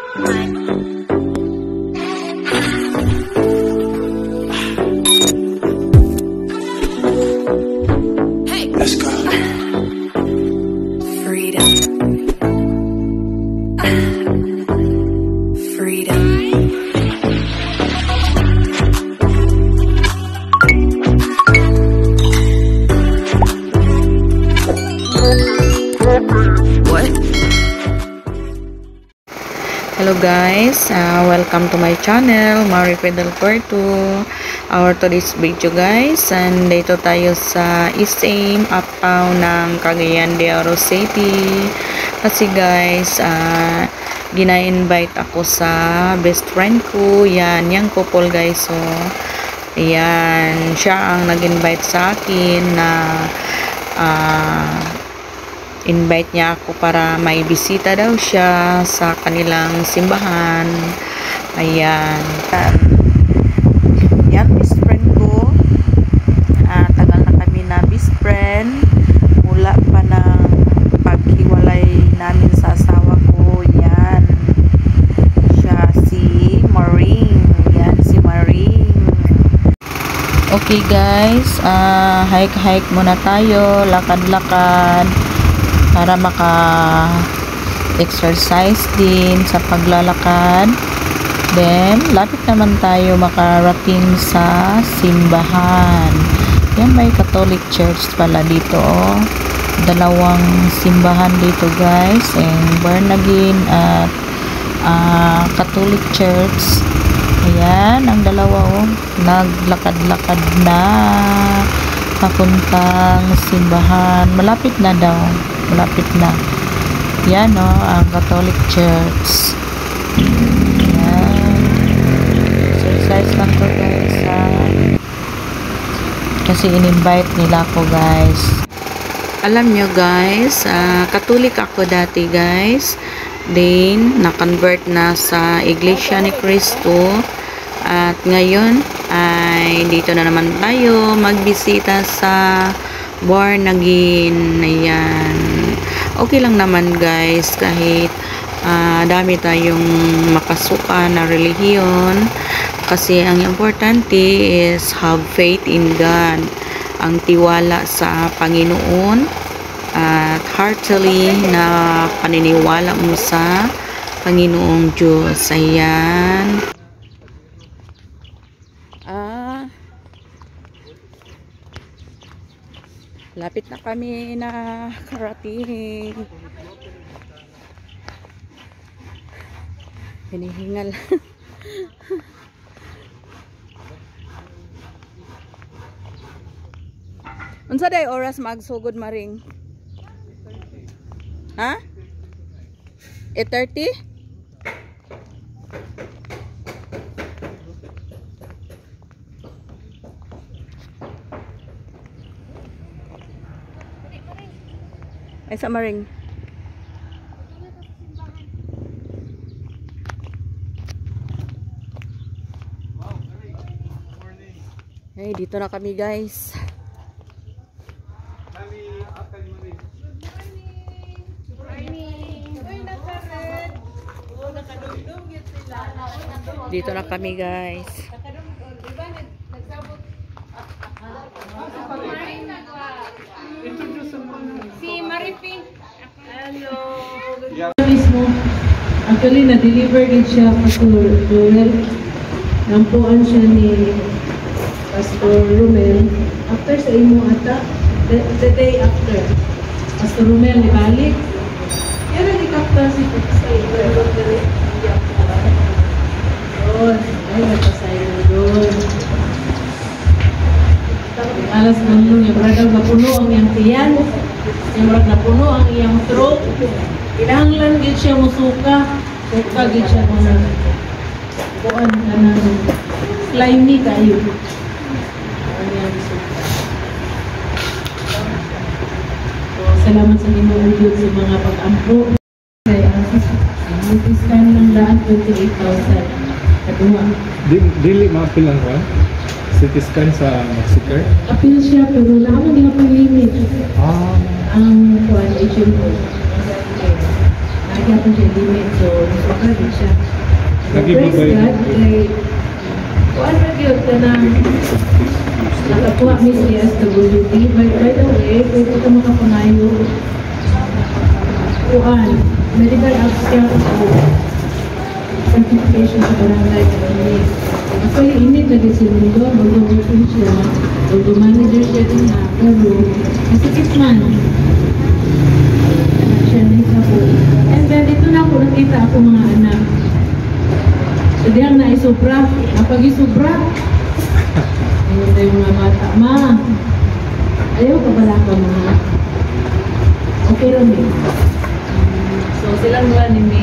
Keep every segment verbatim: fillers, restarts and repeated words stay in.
Let's go. Freedom. Freedom. What? Hello guys, uh, welcome to my channel, Mari Pedal Porto. Our today's video guys, and dito tayo sa East Aim, uptown ng Cagayan de Oro City. Kasi guys, uh, gina-invite ako sa best friend ko. Yan, yung couple guys. So, yan, siya ang nag-invite sa akin na uh, invite niya ako para may bisita daw siya sa kanilang simbahan. Ayan. Yan, best friend ko. Uh, tagal na kami na best friend. Mula pa ng paghiwalay namin sa asawa ko. Yan. Siya si Maring. Yan, si Maring. Okay guys, uh, hike-hike muna tayo. Lakad-lakad. Para maka-exercise din sa paglalakad. Then, lapit naman tayo makarating sa simbahan. Yan, may Catholic Church pala dito. Oh. Dalawang simbahan dito guys. And born again at uh, Catholic Church. Ayan, ang dalawa oh. Naglakad-lakad na papuntang simbahan. Malapit na daw. Malapit na. Yan o, oh, ang Catholic Church. Yan. Exercise lang to guys. Ha? Kasi in-invite nila ako guys. Alam nyo guys, uh, Catholic ako dati guys. Then, na-convert na sa Iglesia ni Cristo. At ngayon, ay dito na naman tayo magbisita sa born again. Ayan. Okay lang naman guys kahit uh, dami tayong makasuka na relihiyon, kasi ang importante is have faith in God, ang tiwala sa Panginoon at heartily na paniniwala mo sa Panginoong Diyos. Ayan. Lapit na kami na karating. Hinihingal. Unsa day oras magsugod Maring? Ha? eight thirty? Ay, sa Maring. Hey, dito na kami guys. Dito na kami guys. Si Marifi. Hello. Mismo, actually na-deliver din siya Pastor Romel. Nampuan siya ni Pastor Romel. After sa imo ata, the, the day after, Pastor Romel nibalik. Yan ang ikapta si Pastor Romel. Doon, ay nagpasaya na doon. Alas nandun yung bragang napuno ang iyang tiyan. Yung brag napuno ang iyang throat. Kinahanglan gid siya musuka. Suka gid siya mga buwan ka na slimy kayo. Ang iyang suka. So, salamat sa inyo ulit sa mga pag-ampo. Kaya ang scan ng daan twenty-eight thousand. Kadua. Dili ma-apil lang ba? C T scan sa Mexico? Apil siya pero naman din ako limit. Ah. Ang kuan agent ko. kaya pa siya limit. So, sobra din siya. So, Lagi praise babay God, na. kay kuan ra gyud ka na nakakuha mi si S W D. By, by the way, kung ito makapangayo, kuan, medical abstract o certification sa barangay community. Actually, init na din si Mundo, mag-working siya, mag-manager siya din na, pero masikip man. Siya na ako. And then, dito na ako nakita ako mga anak. So, diyang na isubra. Kapag isubra, ayun na yung mga bata. Ma, ayaw ka pala ka mga. Okay lang eh. So, silang mga ni May.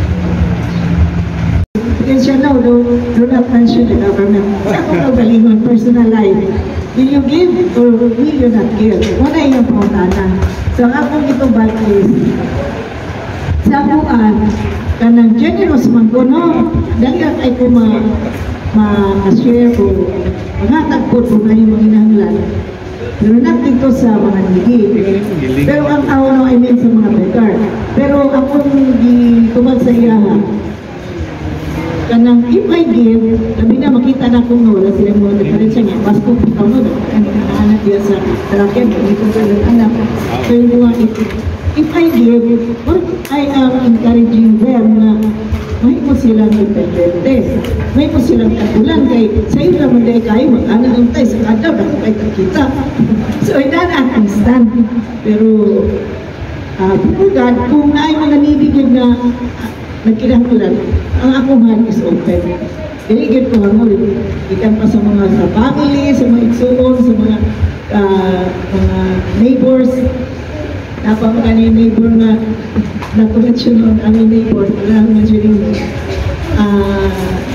Because you know, do, do not mention the government. Sa akong kagalingon, personal life. Will you give or will you not give? Wala yung paunana. So, ang akong itong is, sa abuan, kanang generous man ko, no? Dahil ay ko ma, ma-share ko, mga po kung na yung mga inahanglan. Pero not dito sa mga nigi. Pero ang tao no, I mean sa mga beggar. Pero akong gitubag sa iyaha, kanang if I give, labi na makita na kung wala sila mo difference niya. Mas kung ikaw no, ang anak niya sa tarakyan, hindi ko sa anak. So yung mga if, if I give, or I am encouraging them na may po silang independente. May po silang kagulan kay sa iyo naman dahil kayo mag-anak ang tayo sa kadaw na kung kayo kita. So ito na ang stand. Pero uh, God, kung naay mga nibigyan na nagkinahanglan, ang akong heart is open. Diligid ko ang ulit. Ikan pa sa mga sa family, sa mga igsuon, sa mga uh, mga neighbors. Napa mga neighbor na na-connection on aming neighbor. Walang mentioning mo. Uh,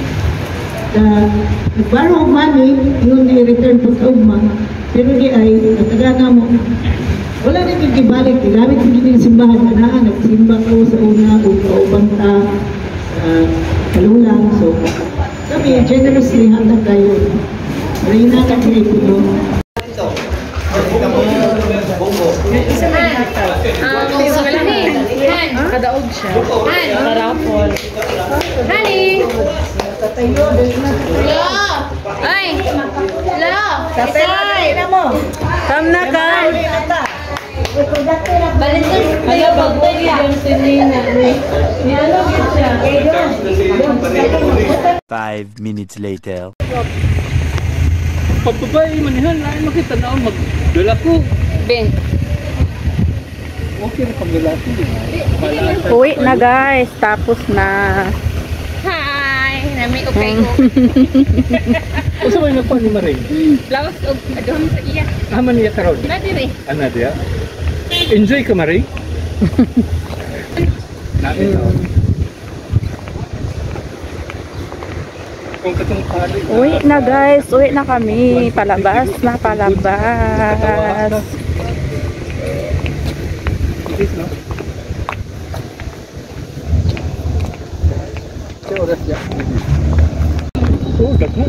nag-borrow money, yung i-return po sa ugma. Pero di ay, natagana mo, wala na yung kibalik, gamit yung gining simbahan na na, nagsimba ko sa una, kung kauban ta, uh, kalulang. So, kami, generously handag tayo. Reyna na kayo po. Kadaog siya. Han! Karapol. Honey! Lo! Ay! Lo! Tatay! Kam na ka! Balik ko kayo bagay niya. Five minutes later. Pagbabae, manihan, lain makita na ako magdala ko. Ben. Okay na pagdala ko. Uwi na guys, tapos na. Hi! Nami ko kayo. O sa may nagpa ni Maring? Lawas o adon sa iya. Aman niya karon. Nadiri. Ano diya? Enjoy ka Maring? Namin na. Kung katong kali. Uwi na guys, uwi na kami. Palabas na, palabas. Please, no? Sa oras niya. Oh, dako.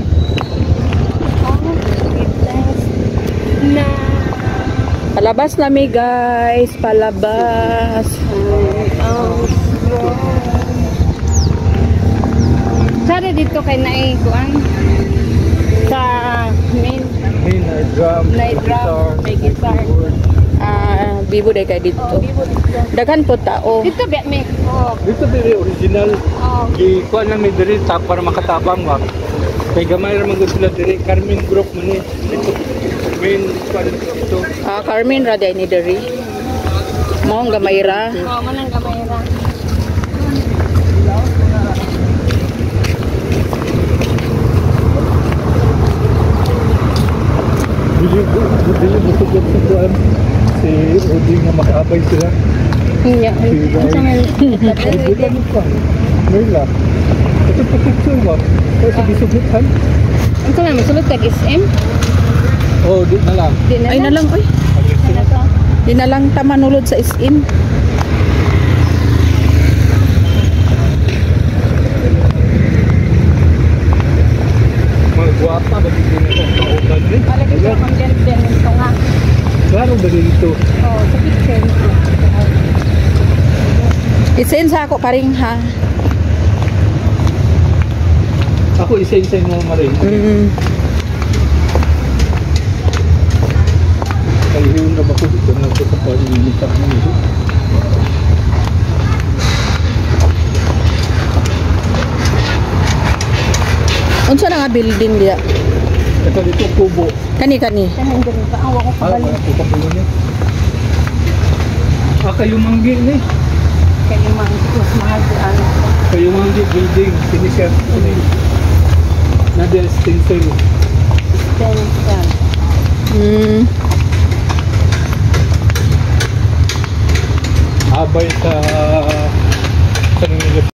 Na. Palabas na mi guys, palabas. Sari dito kay naay kuan sa main Main uh, drum, night drum, may guitar. Ah, bibo day kay dito. Daghan po tao. Dito ba may oh. Dito diri original. Oh. Ikuha lang may diri ta para makatabang wa. Kay gamay ra man gud sila diri Carmen Group man ni. Ito main kuan dito. Ah, Carmen ra day ni diri. Mo ang gamay ra. Oh, manang gamay ra. Dili dili busog sa kuan. Si Odi nga makaabay sila. Iya. Unsa man Merla. Ito pa picture ba? Kaya sa bisugutan? unsa man sulod tag S M? Oh, di na lang. Di na. Ay na lang oy. na to. Di na lang ta manulod sa S M. Mga guwapa ba dito na ito? Kauban din. Alagi sa content din ito nga. Klaro ba dito? Oh, sa picture ito. S Isin sa ako paring ha. Ako isa-isa mo marin. Mm. Kaya yun na ba ko dito na ito sa pag-iinitak mo ito. Unsa na nga building dia? Ito dito kubo. Kani-kani. Kanin diri pa awa ko Ah, wala ko kabulo niya. Ah, kayo manggi ni. Kani man mas mahal di ano. Kayo manggi building. Sinisir. Nada stencil. Stencil. Hmm. Abay sa sa